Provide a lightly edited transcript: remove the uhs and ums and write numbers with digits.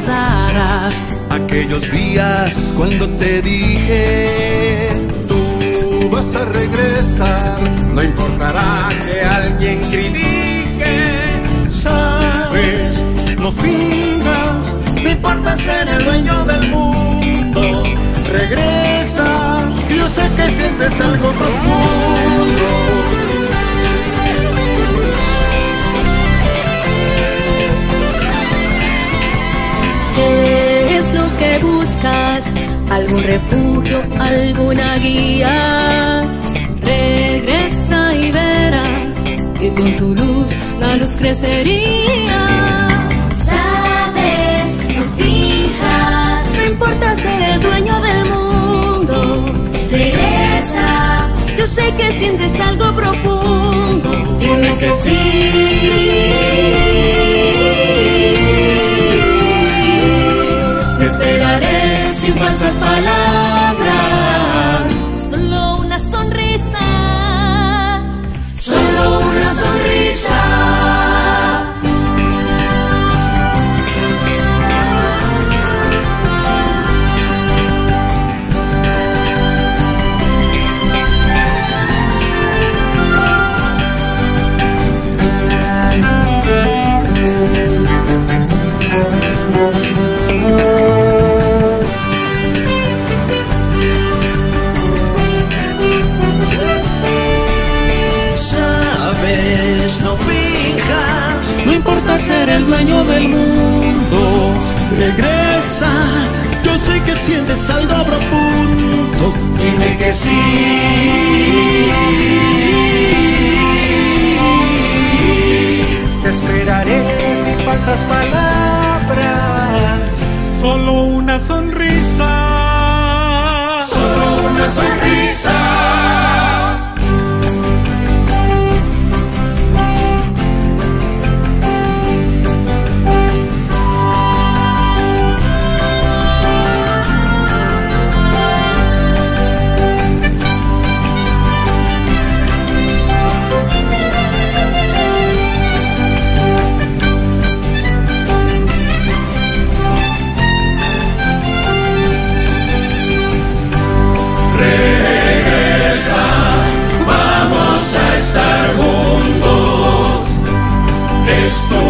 recordarás aquellos días cuando te dije: tú vas a regresar, no importará que alguien critique. Sabes, no finjas, no importa ser el dueño del mundo. Regresa, yo sé que sientes algo profundo. ¿Qué es lo que buscas? ¿Algún refugio, alguna guía? Regresa y verás que con tu luz la luz crecería. Sabes, no fijas, No importa ser el dueño del mundo. regresa, Yo sé que sientes algo profundo. dime que sí. Te esperaré sin falsas palabras. Solo una sonrisa. Solo una sonrisa. Sabes, no finjas, no importa ser el dueño del mundo. Regresa, yo sé que sientes algo profundo. Dime que sí. Te esperaré sin falsas palabras. Solo una sonrisa. Solo una sonrisa. Vamos a estar juntos. Es tu